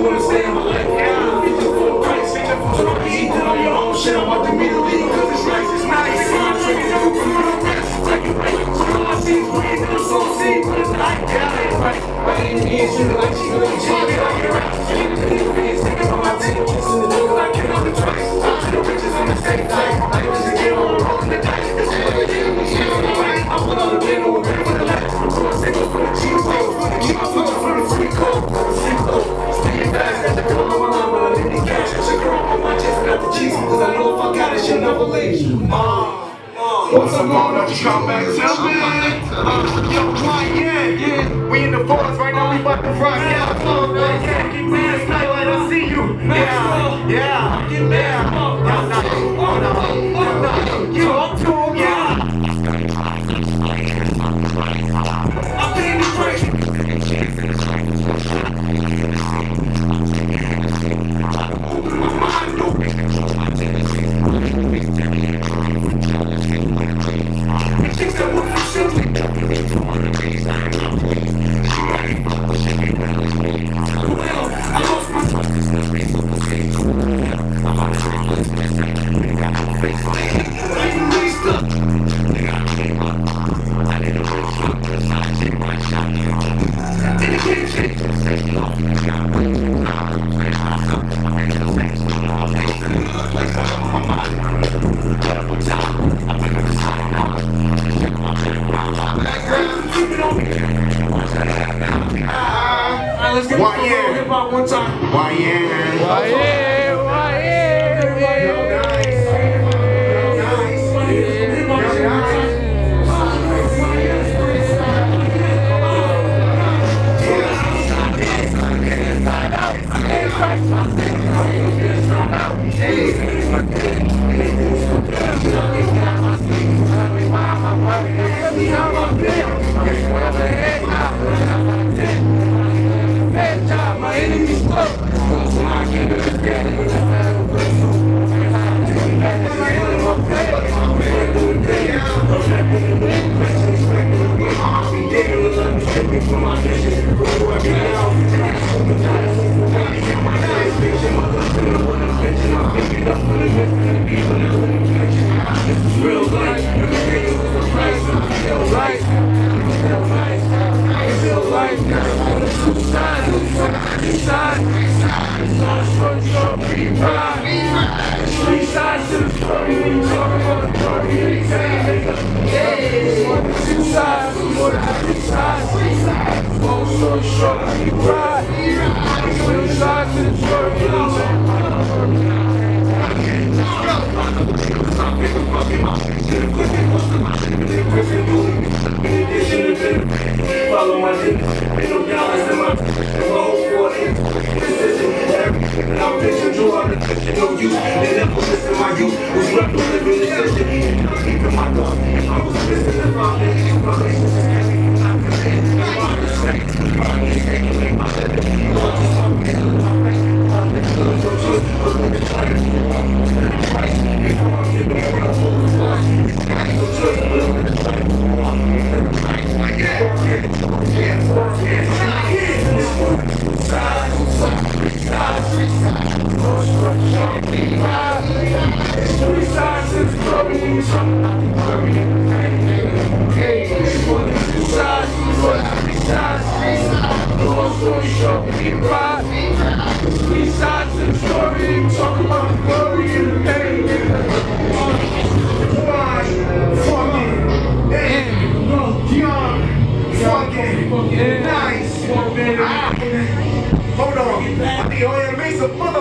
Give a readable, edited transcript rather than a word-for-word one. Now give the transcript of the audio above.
wanna stay in my life. If you for the price, ain't nothing to be eating on your own shit. I'm about to meet a league, cause it's nice, it's nice. Contract, never come on the rest. Take it right. All I see is way in the soul scene, but it's like, yeah, I ain't right. I ain't being shit like she really cheated on your ass. She ain't the nigga being taken from my team. Kissing the nigga like it on the twice. The riches in the same time. Like it was a game on rolling the dice. It's all the game, we shit on the right. I put on the bed and we're ready for the last. Single for the cheap clothes. Keep my foot for the free code. Simple. Staying fast, got the girl on my line, but I didn't need cash. It's a girl on my chest, got the cheese. Cause I know if I got it, she'll never leave. Once I'm gone, don't you come back to me. Yo, yeah. We in the forest right now, we about to rock. Yeah, keep last night, let us see you. Yeah. You up to him, yeah. I'm being the let's get hip hop one time. Follow my shit, ain't no dollars in my whole 40. I'm bitching, Drew, I'm no you. They never listen to my youth. Was representing the system. I'm keeping my gun. I was missing the foundation. Hold on. I think I make some